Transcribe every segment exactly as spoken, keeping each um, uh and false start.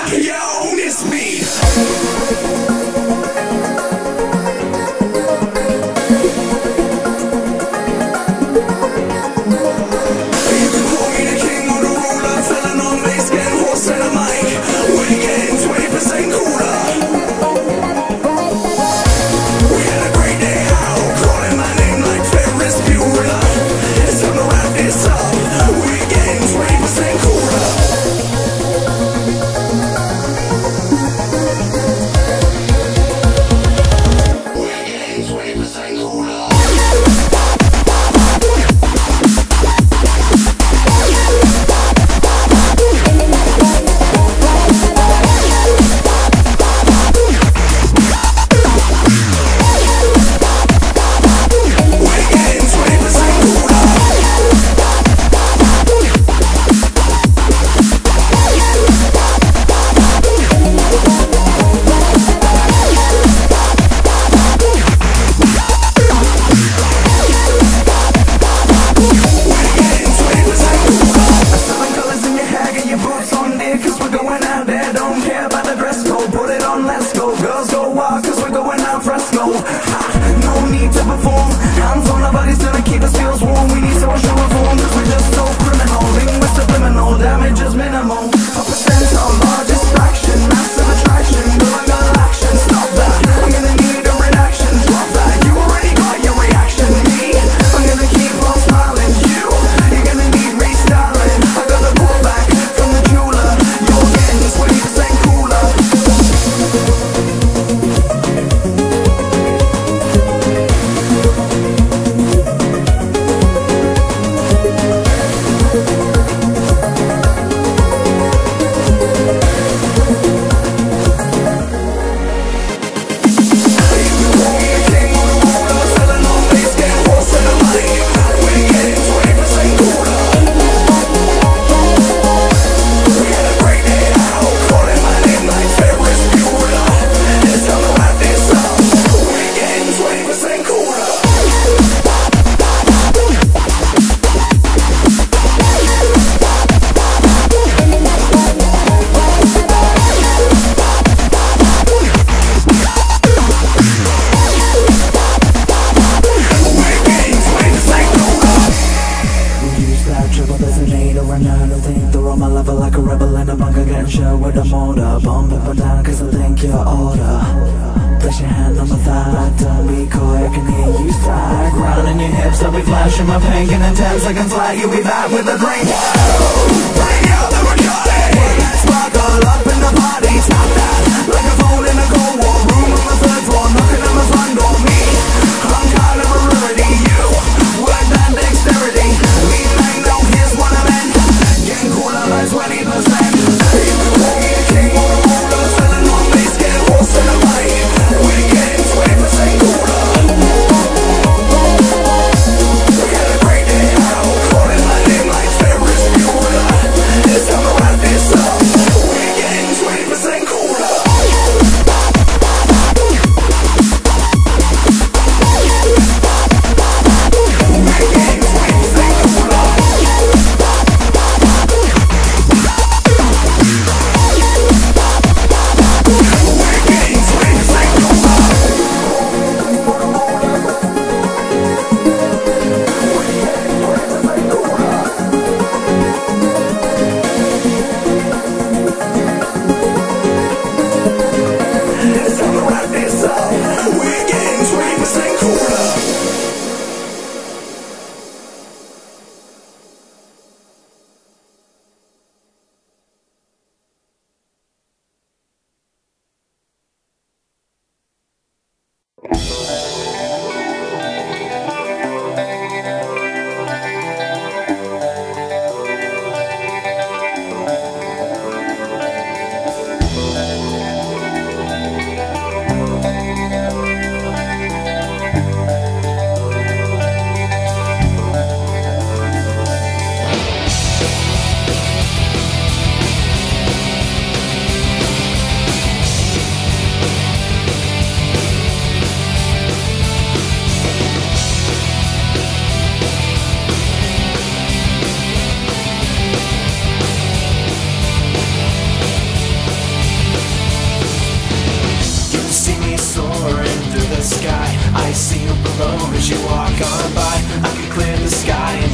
Yo, it's me. With a motor, bump up and down cause I think you're older. Place your hand on my thigh, don't be coy, I can hear you sigh. Grounding your hips, I'll be flashing my pink and in ten seconds flat, you'll be back with a drink. Whoa, bring out the Bacardi. Sparkle up in the party, stop that. Like a phone in a cold war room on the third floor, knocking on the front door. Me, I'm kind of a rarity. You, work that dexterity. We bang, now here's what I meant. Getting cooler by twenty percent. We had a great day out, calling my name like Ferris Bueller.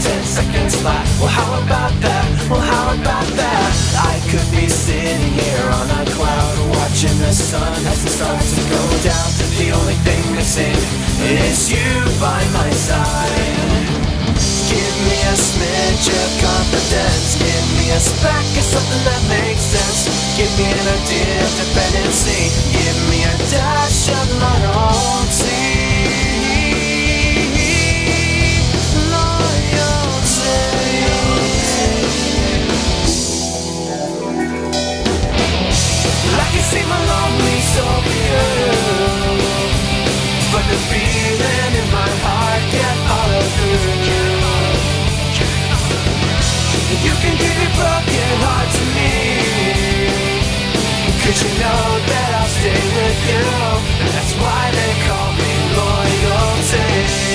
ten seconds flat. Well, how about that? Well, how about that? I could be sitting here on a cloud, watching the sun as it starts to go down. The only thing missing is you by my side. Give me a smidge of confidence, give me a speck of something that makes sense. Give me an idea of dependency, give me a dash of loyalty. I can see my lonely soul for you, but the feeling in my heart can't follow through. You can give your broken heart to me, 'cause you know that I'll stay with you. And that's why they call me loyalty.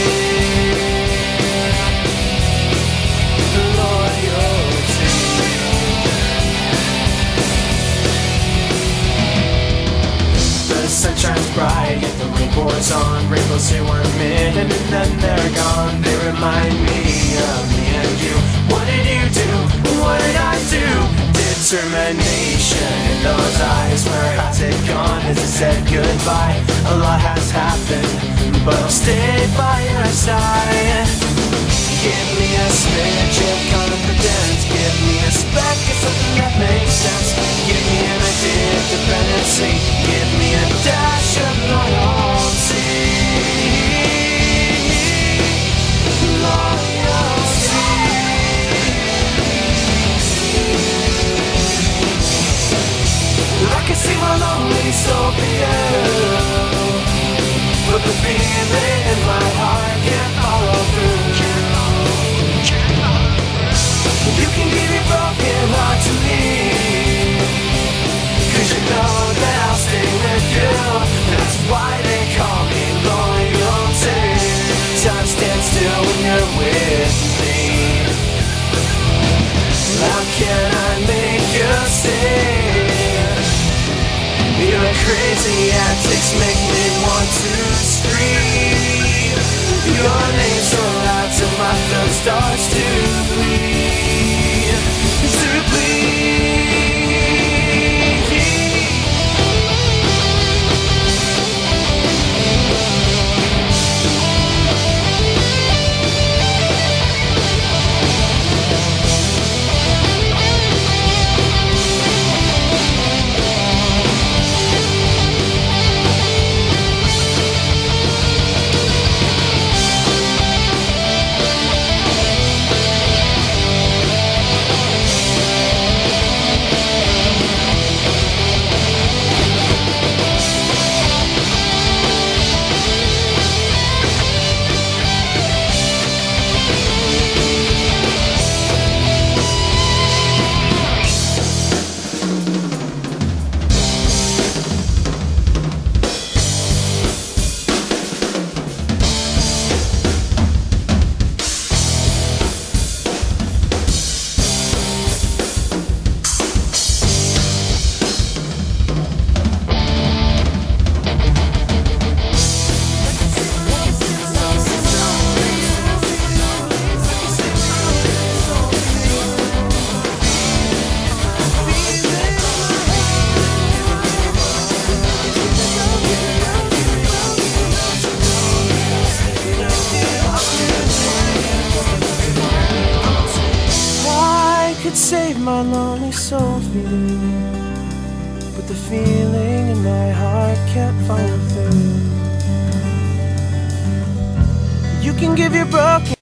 Loyalty. The sun shines bright, yet the rain pours on. Rainbows here one minute and then they're gone. They remind me of me and you. What did you do? What did I do? Determination in those eyes. Where has it gone? Has it said goodbye? A lot has happened, but I'll stay by your side. Give me a smidge of confidence, give me a speck of something that makes sense. Give me an idea of dependency, give me a dash of loyalty. Loyalty. I can see my lonely soul for you, but the feeling in my heart can't follow through. You can give your broken heart to me, 'cause you know that I'll stay with you. That's why they call me loyalty. Time stands still when you're with me. How can I make you stay? Your crazy antics make me want to scream. Your name so loud till my throat starts to bleed. To bleed. Save my lonely soul for you, but the feeling in my heart can't follow through. You can give your broken